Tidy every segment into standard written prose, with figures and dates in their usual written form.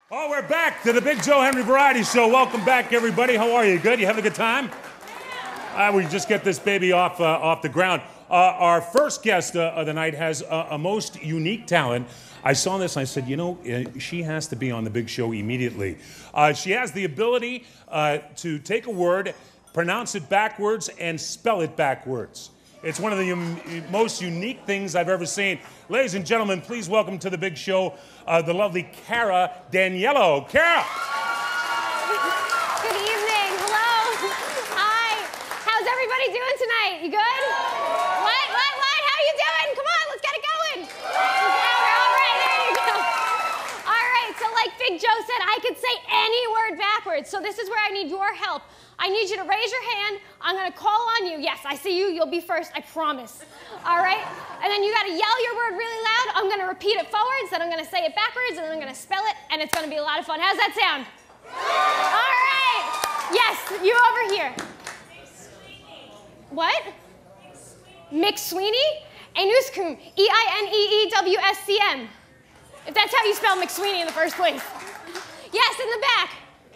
Oh, we're back to the Big Joe Henry Variety Show. Welcome back, everybody. How are you? Good? You having a good time? We just get this baby off the ground. Our first guest of the night has a most unique talent. I saw this and I said, you know, she has to be on the Big Show immediately. She has the ability to take a word, pronounce it backwards, and spell it backwards. It's one of the most unique things I've ever seen. Ladies and gentlemen, please welcome to the Big Show the lovely Cara Daniello. Cara! Good evening. Hello. Hi. How's everybody doing tonight? You good? What? How you doing? Come on, let's get it going. All right, there you go. All right, so like Big Joe said, I could say any word backwards. So this is where I need your help. I need you to raise your hand. I'm gonna call on you. Yes, I see you. You'll be first, I promise. All right? And then you gotta yell your word really loud. I'm gonna repeat it forwards, then I'm gonna say it backwards, and then I'm gonna spell it, and it's gonna be a lot of fun. How's that sound? All right. Yes, you over here. What? McSweeney? Einuskum. E-I-N-E-E-W-S-C-M. If that's how you spell McSweeney in the first place. Yes, in the back.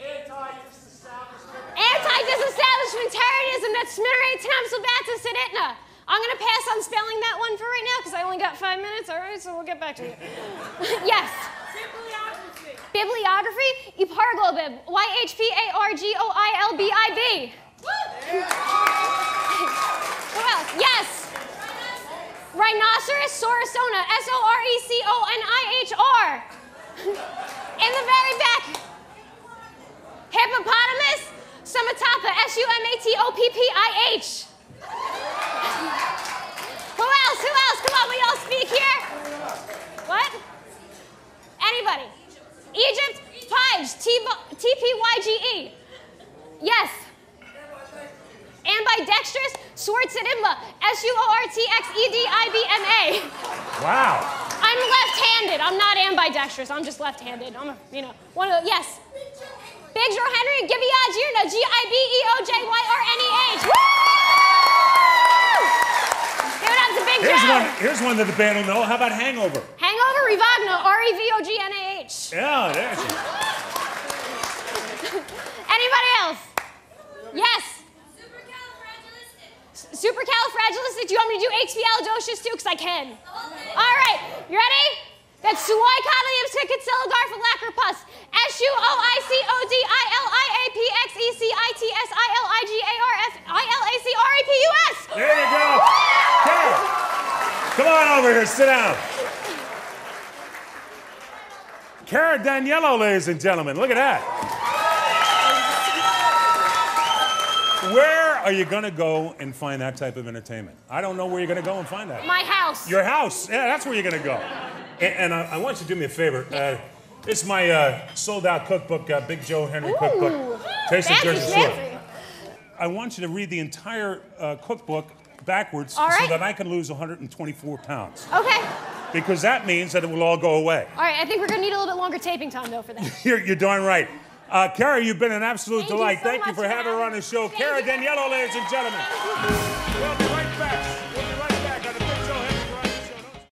Anti-disestablishmentarianism that smitterates Hamselbata Siditna. I'm going to pass on spelling that one for right now because I only got 5 minutes. All right, so we'll get back to you. Yes. Bibliography. Bibliography? Eparglobib. Y-H-P-A-R-G-O-I-L-B-I-B. Who else? Yes. Rhinoceros Sorisona. S-O-R-E-C-O-N-I-H-R. In the very back. Hippopotamus. Sumatapa, S-U-M-A-T-O-P-P-I-H. Who else? Come on, we all speak here. What? Anybody? Egypt? Pige, T-P-Y-G-E. Yes. Ambidextrous, Swartzedimba, S-U-O-R-T-X-E-D-I-B-M-A. Wow. I'm left-handed. I'm not ambidextrous. I'm just left-handed. I'm one of the, yes. Big Joe Henry, Gibeah, G-I-B-E-O-J-Y-R-N-E-H. Woo! Give it up to Big Joe. Here's one that the band will know. How about Hangover? Hangover, Revogna, R-E-V-O-G-N-A-H. Yeah, there she is. Anybody else? Yes. Supercalifragilistic. Do you want me to do HPalidocious too? Because I can. All right, you ready? That's Suicotyliumsticatiligarphilacropus. S-U-O-I-C-O-D-I-L-I-A-P-X-E-C-I-T-S-I-L-I-G-A-R-F-I-L-A-C-R-E-P-U-S. There you go. Cara, come on over here. Sit down. Cara Daniello, ladies and gentlemen. Look at that. Where are you going to go and find that type of entertainment? I don't know where you're going to go and find that. My house. Your house. Yeah, that's where you're going to go. And I want you to do me a favor. This is my sold-out cookbook, Big Joe Henry Cookbook. Taste of Jersey Shore. I want you to read the entire cookbook backwards so that I can lose 124 pounds. Okay. Because that means that it will all go away. All right, I think we're going to need a little bit longer taping time, though, for that. You're darn right. Cara, you've been an absolute delight. Thank you for having her on the show. Cara Daniello, ladies and gentlemen.